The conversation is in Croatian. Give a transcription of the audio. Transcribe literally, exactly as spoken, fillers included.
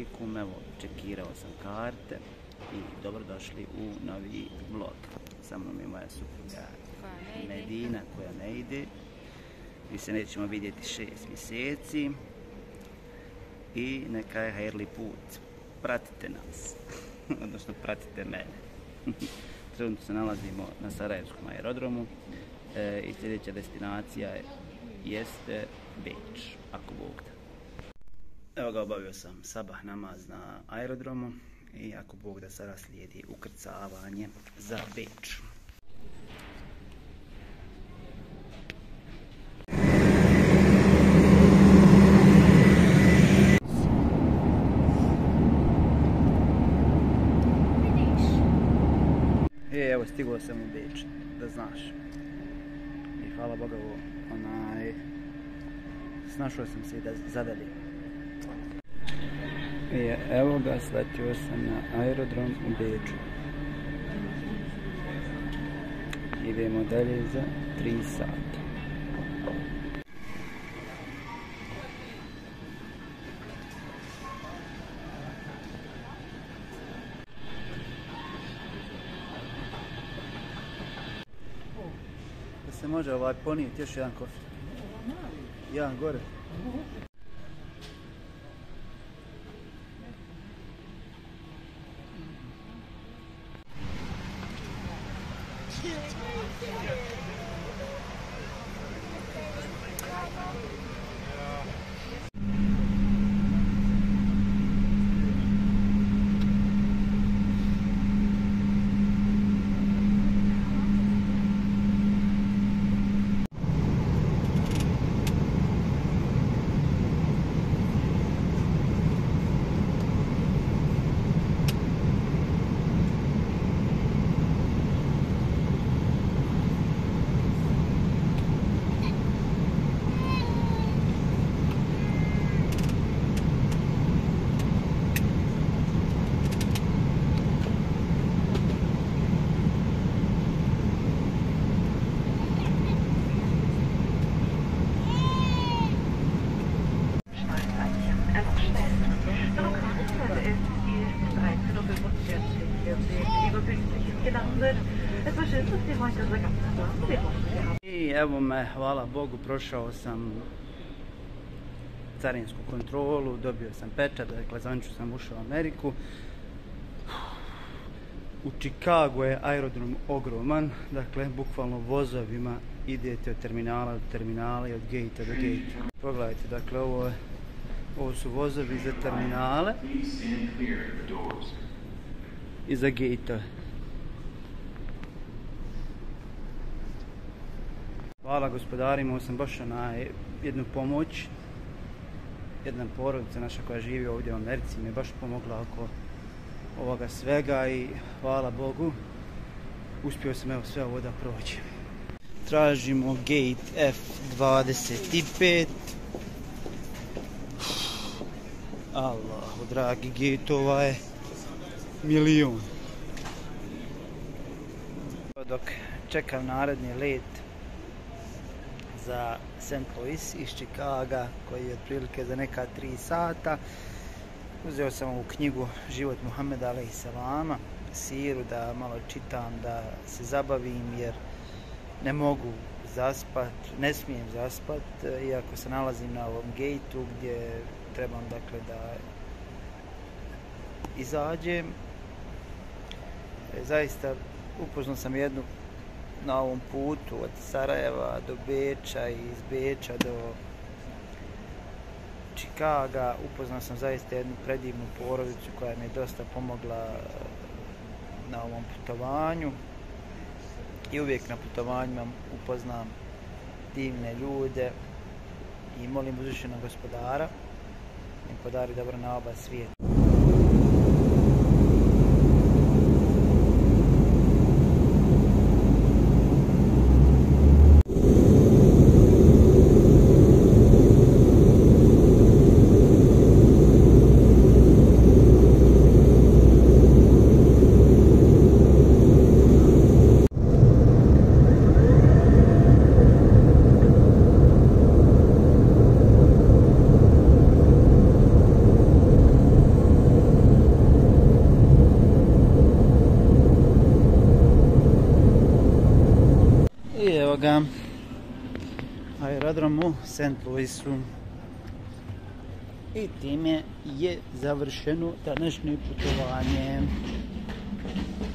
alaikum, evo, čekirao sam karte i dobrodošli u novi vlog. Sa mnom je moja supruga Medina koja ne ide. Mi se nećemo vidjeti šest mjeseci i neka je hajrli put. Pratite nas, odnosno pratite mene. Trenutno se nalazimo na Sarajevskom aerodromu e, i sljedeća destinacija jeste Beč, ako Bog da. Evo ga, obavio sam sabah namaz na aerodromu i ako Bog da sada slijedi ukrcavanje za Beč. E, evo, stigao sam u Beč, da znaš. I hvala Bogu, onaj, snašao sam se da zavelim. I evo ga, sletio sam na aerodrom u Beču. Idemo dalje za tri sata. Da se može ovaj ponijeti još jedan kofer. Jedan gore. I evo me, hvala Bogu, prošao sam carinsku kontrolu, dobio sam pečat, dakle zvanično sam ušao u Ameriku. U Chicagu je aerodrom ogroman, dakle bukvalno vozovima idete od terminala do terminala i od gejta do gejta. Pogledajte, dakle ovo, je, ovo su vozovi za terminale i za gejta. Hvala gospodari, imao sam baš na jednu pomoć. Jedna porodica naša koja živi ovdje u Americi mi je baš pomogla oko ovoga svega i hvala Bogu uspio sam evo sve ovo da prođem. Tražimo gate F dvadeset pet. Allahu dragi, gateova je milijun. Dok čekam naredni let za Saint Louis iz Chicaga koji je otprilike za neka tri sata. Uzeo sam ovu knjigu Život Muhameda alejhi selama, siru, da malo čitam, da se zabavim jer ne mogu zaspat, ne smijem zaspat, iako se nalazim na ovom gejtu gdje trebam dakle da izađem. Zaista upoznao sam jednu na ovom putu od Sarajeva do Beča i iz Beča do Chicaga. Upoznao sam zaista jednu predivnu porodicu koja mi je dosta pomogla na ovom putovanju i uvijek na putovanjima upoznam divne ljude i molim uzvišenog gospodara da im podari dobro na oba svijeta. Evo ga, aerodrom u Saint Louisu. I time je završeno današnje putovanje.